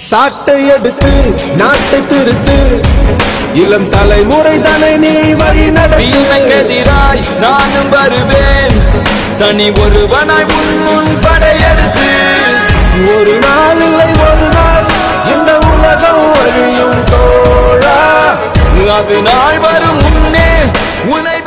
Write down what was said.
சாட்டை எடுத்து நாட்டை திருத்து இளம் தலைமுறை தானே நீ வழி நடத்தியெதிராய் நானும் வருவேன் தனி ஒருவனாய் முன் படையெடுத்து ஒரு நாள் இல்லை ஒரு நாள் இந்த உலகம் அழியும் தோழா அது நாள் வரும் முன்னே உன்னை